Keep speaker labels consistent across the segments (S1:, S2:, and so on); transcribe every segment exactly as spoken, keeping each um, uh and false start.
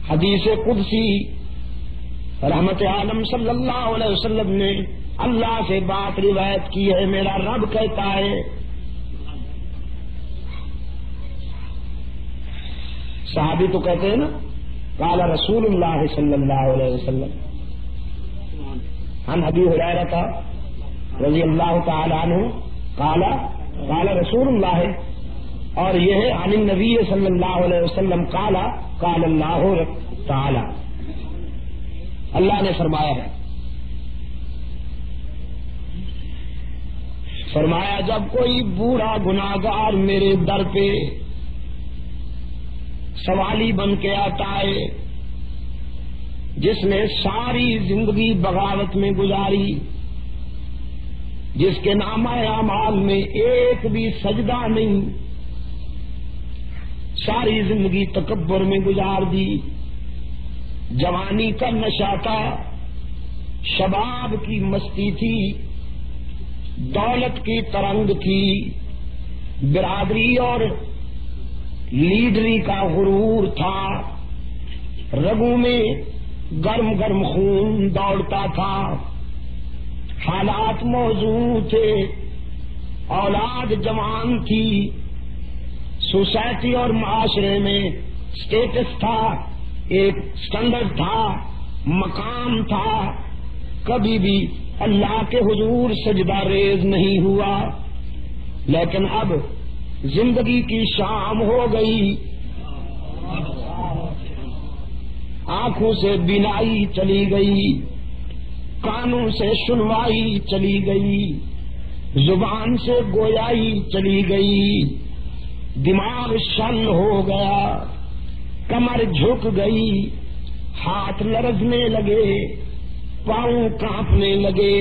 S1: حدیث قدسی رحمت عالم صلی اللہ علیہ وسلم نے اللہ سے بات روایت کی ہے. میرا رب کہتا ہے صحابی تو کہتے ہیں نا قال رسول اللہ صلی اللہ علیہ وسلم عن ابی ہریرہ رضی اللہ تعالی عنہ قال قال رسول اللہ, اور یہ ہے عن النبی صلی اللہ علیہ وسلم قال قال اللہ تعالی, اللہ نے فرمایا ہے. فرمایا جب کوئی بوڑھا گناہگار میرے در پہ سوالی بن کے آتا ہے, جس نے ساری زندگی بغاوت میں گزاری, جس کے نامہ اعمال میں ایک بھی سجدہ نہیں, ساری زندگی تکبر میں گزار دی, جوانی کا نشہ تھا, شباب کی مستی تھی, دولت کی ترنگ تھی, برادری اور لیڈری کا غرور تھا, رگوں میں گرم گرم خون دوڑتا تھا, حالات موجود تھے, اولاد جوان تھی, سوسائٹی اور معاشرے میں سٹیٹس تھا, ایک سٹینڈرڈ تھا, مقام تھا, کبھی بھی اللہ کے حضور سجدہ ریز نہیں ہوا. لیکن اب زندگی کی شام ہو گئی, آنکھوں سے بینائی چلی گئی, کانوں سے سنوائی چلی گئی, زبان سے گویائی چلی گئی, دماغ شل ہو گیا, کمر جھک گئی, ہاتھ لرزنے لگے, پاؤں کانپنے لگے,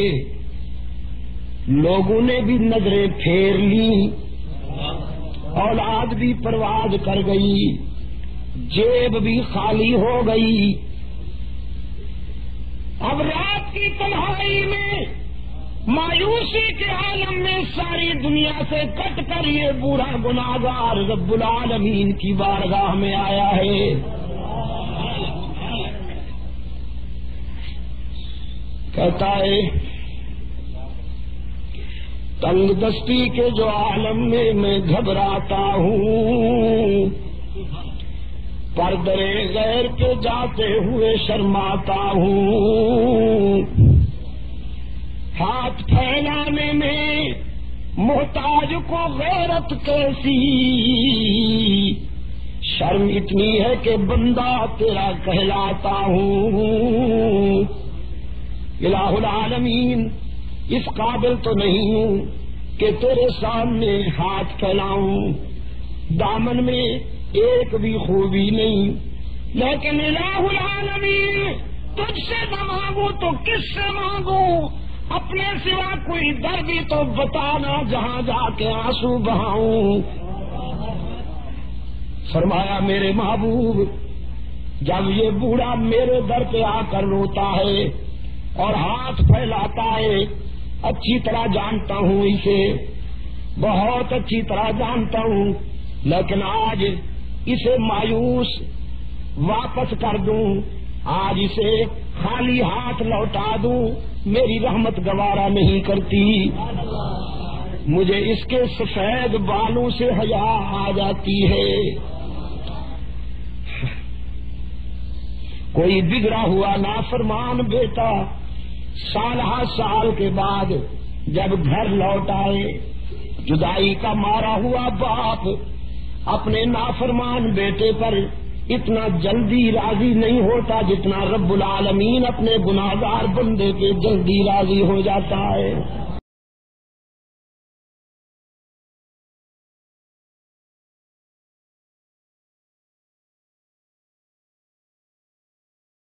S1: لوگوں نے بھی نظریں پھیر لی, اولاد بھی پرواز کر گئی, جیب بھی خالی ہو گئی. اب رات کی تنہائی میں مایوسی کے عالم میں ساری دنیا سے کٹ کر یہ بوڑھا گناہگار رب العالمین کی بارگاہ میں آیا ہے. کہتا ہے تنگ دستی کے جو عالم میں میں گھبراتا ہوں, پردے غیر کے جاتے ہوئے شرماتا ہوں, ہاتھ پھیلانے میں محتاج کو غیرت کیسی, شرم اتنی ہے کہ بندہ تیرا کہلاتا ہوں. الہ العالمین اس قابل تو نہیں ہوں کہ تیرے سامنے ہاتھ پھیلاؤں, دامن میں ایک بھی خوبی نہیں, لیکن الہ العالمین تجھ سے نہ مانگوں تو کس سے مانگوں, اپنے سوا کوئی در بھی تو بتانا جہاں جا کے آنسو بہاؤں. فرمایا میرے محبوب جب یہ بوڑھا میرے در پہ آ کر روتا ہے اور ہاتھ پھیلاتا ہے, اچھی طرح جانتا ہوں اسے, بہت اچھی طرح جانتا ہوں, لیکن آج اسے مایوس واپس کر دوں, آج اسے خالی ہاتھ لوٹا دوں, میری رحمت گوارا نہیں کرتی. مجھے اس کے سفید بالوں سے حیا آ جاتی ہے. کوئی بگڑا ہوا نافرمان بیٹا سال ہر سال کے بعد جب گھر لوٹ آئے, جدائی کا مارا ہوا باپ اپنے نافرمان بیٹے پر اتنا جلدی راضی نہیں ہوتا جتنا رب العالمین اپنے گناہگار بندے پہ جلدی راضی ہو جاتا ہے.